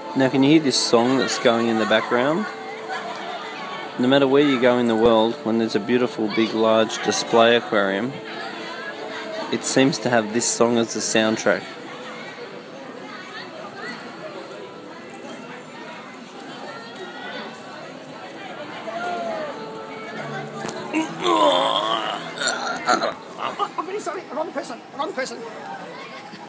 Now can you hear this song that's going in the background? No matter where you go in the world, when there's a beautiful big large display aquarium, it seems to have this song as the soundtrack. I'm really sorry, wrong person.